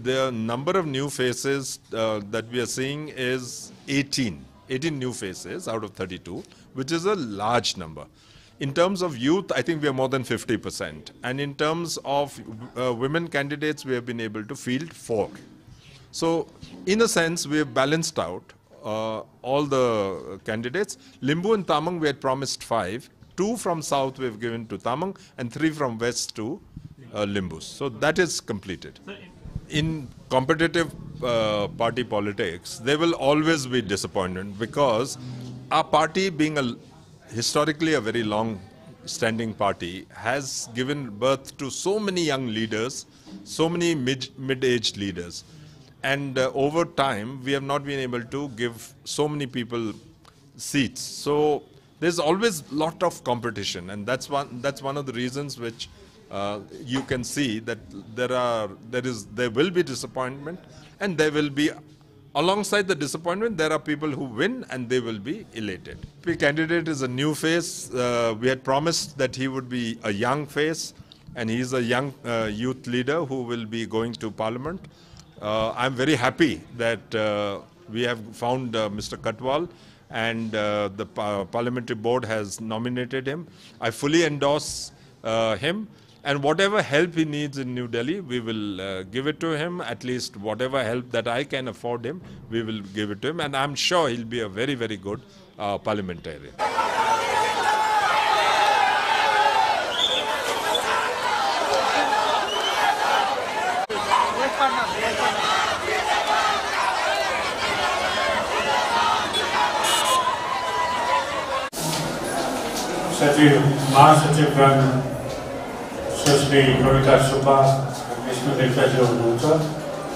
The number of new faces that we are seeing is 18 new faces out of 32, which is a large number. In terms of youth, I think we are more than 50%. And in terms of women candidates, we have been able to field 4. So, in a sense, we have balanced out all the candidates. Limbu and Tamang, we had promised 5. 2 from south we have given to Tamang and 3 from west to Limbus. So that is completed. In competitive party politics, there will always be disappointment because our party, being historically a very long-standing party, has given birth to so many young leaders, so many mid-aged leaders. And over time, we have not been able to give so many people seats. So there's always a lot of competition, and that's one of the reasons which you can see that there will be disappointment, and there will be, alongside the disappointment, there are people who win and they will be elated. The candidate is a new face. We had promised that he would be a young face, and he is a young youth leader who will be going to Parliament. I'm very happy that we have found Mr. Katwal, and the Parliamentary Board has nominated him. I fully endorse him, and whatever help he needs in New Delhi, we will give it to him. At least whatever help that I can afford him, we will give it to him, and I'm sure he'll be a very, very good parliamentarian. सचिव महासचिवगण सुश्री कविता सुब्बा विष्णु दिग्गज हुनुहुन्छ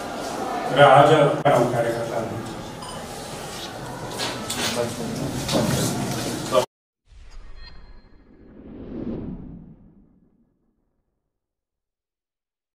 र आज कार्यकर्ताहरू